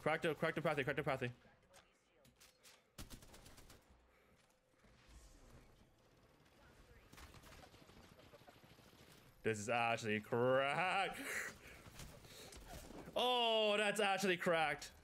Cracked a pathy, cracked a pathy. This is actually cracked. Oh, that's actually cracked.